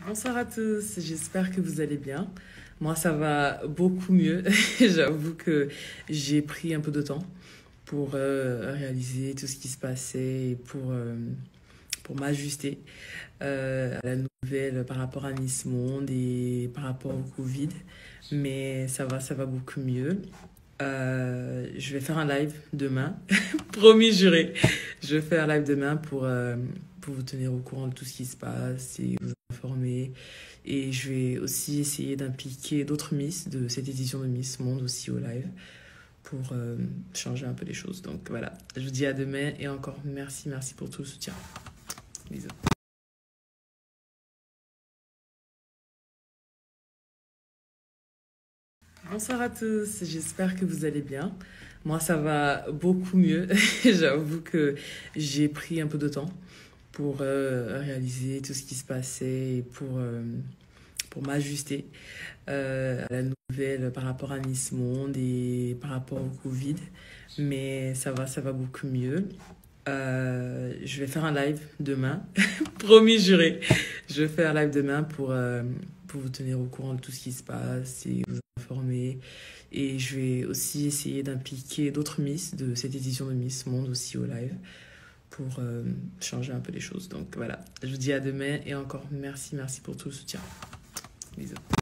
Bonsoir à tous, j'espère que vous allez bien. Moi, ça va beaucoup mieux. J'avoue que j'ai pris un peu de temps pour réaliser tout ce qui se passait et pour m'ajuster à la nouvelle par rapport à Miss Monde et par rapport au Covid. Mais ça va beaucoup mieux. Je vais faire un live demain, promis juré. Je vais faire un live demain pour vous tenir au courant de tout ce qui se passe et vous informer. Et je vais aussi essayer d'impliquer d'autres Miss de cette édition de Miss Monde aussi au live pour changer un peu les choses. Donc voilà, je vous dis à demain et encore merci pour tout le soutien. Bisous. Bonsoir à tous, j'espère que vous allez bien. Moi, ça va beaucoup mieux. J'avoue que j'ai pris un peu de temps pour réaliser tout ce qui se passait et pour m'ajuster à la nouvelle par rapport à Miss Monde et par rapport au Covid. Mais ça va beaucoup mieux. Je vais faire un live demain, promis juré. Je vais faire un live demain pour vous tenir au courant de tout ce qui se passe et vous informer. Et je vais aussi essayer d'impliquer d'autres Miss de cette édition de Miss Monde aussi au live pour changer un peu les choses. Donc voilà, je vous dis à demain et encore merci pour tout le soutien. Bisous.